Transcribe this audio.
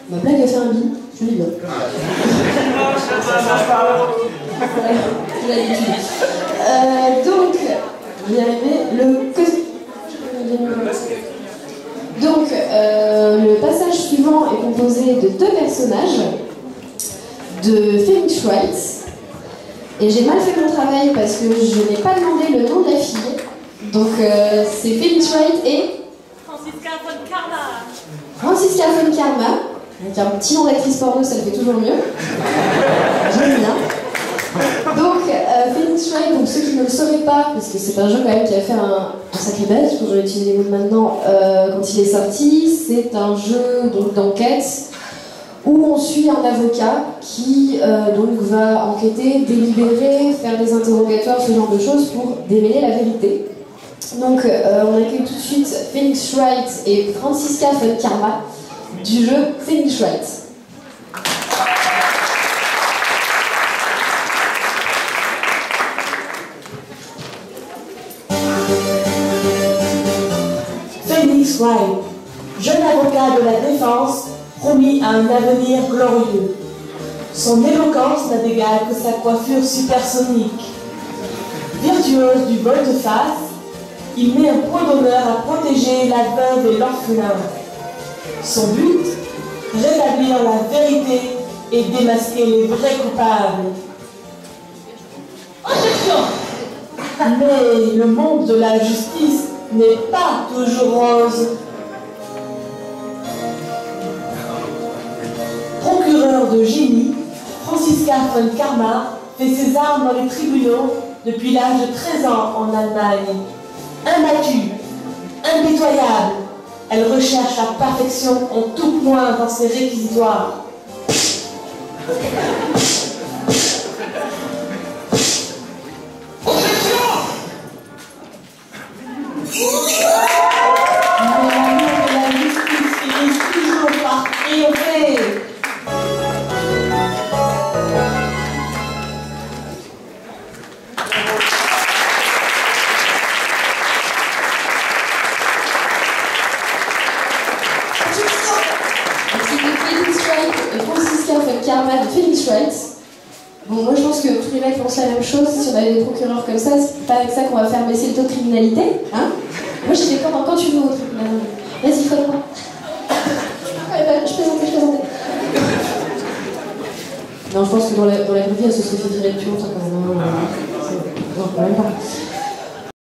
Ma blague a fait un bide, je l'ai bien. J'ai l'habitude. Donc, on va y arriver. Le passage suivant est composé de deux personnages, de Phoenix Wright. Et j'ai mal fait mon travail parce que je n'ai pas demandé le nom de la fille. Donc c'est Phoenix Wright et Franziska von Karma. Franziska von Karma. Avec un petit nom d'actrice porno, ça le fait toujours mieux. J'aime bien. Donc Phoenix Wright, donc ceux qui ne le sauraient pas, parce que c'est un jeu quand même qui a fait un sacré buzz, je vais utiliser les mots de maintenant, quand il est sorti, c'est un jeu donc d'enquête où on suit un avocat qui donc va enquêter, délibérer, faire des interrogatoires, ce genre de choses pour démêler la vérité. Donc on accueille tout de suite Phoenix Wright et Franziska von Karma du jeu Phoenix Wright. Phoenix Wright, jeune avocat de la défense, promis à un avenir glorieux. Son éloquence n'a d'égal que sa coiffure supersonique. Virtuose du volte-face, il met un point d'honneur à protéger la veuve et l'orphelin. Son but, rétablir la vérité et démasquer les vrais coupables. Objection! Mais le monde de la justice n'est pas toujours rose. Procureur de génie, Franziska von Karma fait ses armes dans les tribunaux depuis l'âge de 13 ans en Allemagne. Imbattue, impitoyable, elle recherche la perfection en tout point dans ses réquisitoires. Mais l'amour de la justice finit toujours par triompher. Karma de Phoenix Wright. Bon, moi je pense que tous les mecs pensent la même chose. Si on avait des procureurs comme ça, c'est pas avec ça qu'on va faire baisser le taux de criminalité. Hein, moi j'étais pendant quand tu veux au tribunal. Vas-y, fais-moi. Je plaisantais. Non, je pense que dans la vraie vie, elle se serait fait virer depuis longtemps quand même. Non, quand même pas.